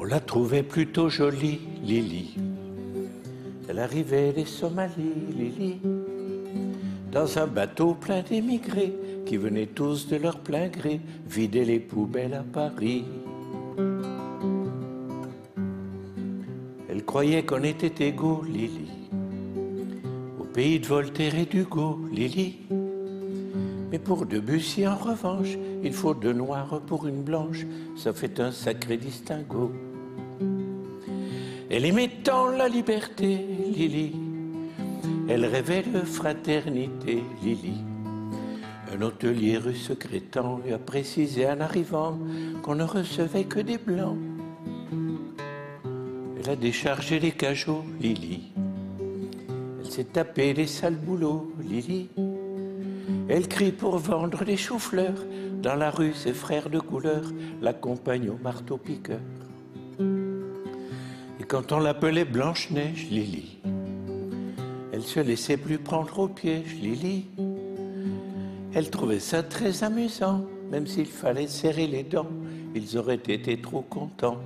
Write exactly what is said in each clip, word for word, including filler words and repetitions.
On la trouvait plutôt jolie, Lily. Elle arrivait des Somalies, Lily, dans un bateau plein d'émigrés qui venaient tous de leur plein gré vider les poubelles à Paris. Elle croyait qu'on était égaux, Lily, au pays de Voltaire et d'Hugo, Lily. Mais pour Debussy, en revanche, il faut deux noirs pour une blanche, ça fait un sacré distinguo. Elle aimait tant la liberté, Lily, elle rêvait de fraternité, Lily. Un hôtelier rue secrétant lui a précisé en arrivant qu'on ne recevait que des blancs. Elle a déchargé les cajots, Lily. Elle s'est tapé des sales boulots, Lily. Elle crie pour vendre des choux-fleurs. Dans la rue, ses frères de couleur l'accompagnent au marteau-piqueur. Et quand on l'appelait Blanche-Neige, Lily, elle se laissait plus prendre au piège, Lily. Elle trouvait ça très amusant, même s'il fallait serrer les dents, ils auraient été trop contents.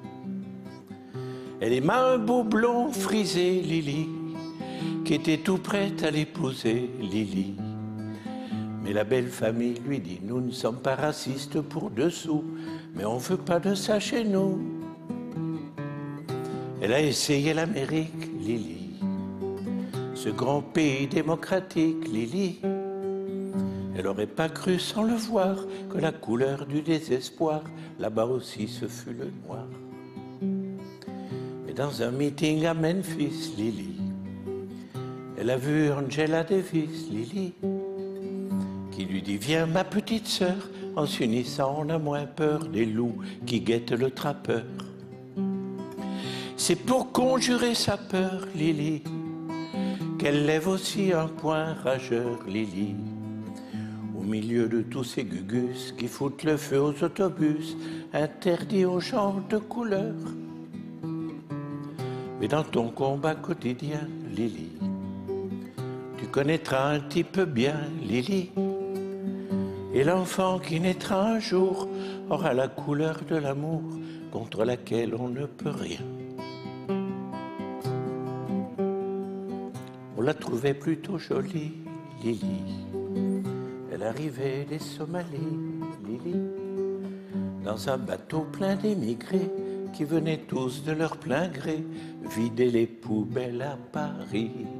Elle aima un beau blond frisé, Lily, qui était tout prête à l'épouser, Lily. Mais la belle famille lui dit, nous ne sommes pas racistes pour dessous, mais on ne veut pas de ça chez nous. Elle a essayé l'Amérique, Lily, ce grand pays démocratique, Lily. Elle n'aurait pas cru sans le voir que la couleur du désespoir, là-bas aussi ce fut le noir. Mais dans un meeting à Memphis, Lily, elle a vu Angela Davis, Lily, qui lui dit, viens ma petite sœur, en s'unissant on a moins peur des loups qui guettent le trappeur. C'est pour conjurer sa peur, Lily, qu'elle lève aussi un poing rageur, Lily. Au milieu de tous ces gugus qui foutent le feu aux autobus, interdits aux gens de couleur. Mais dans ton combat quotidien, Lily, tu connaîtras un type bien, Lily. Et l'enfant qui naîtra un jour aura la couleur de l'amour contre laquelle on ne peut rien. On la trouvait plutôt jolie, Lily. Elle arrivait des Somalies, Lily, dans un bateau plein d'émigrés qui venaient tous de leur plein gré vider les poubelles à Paris.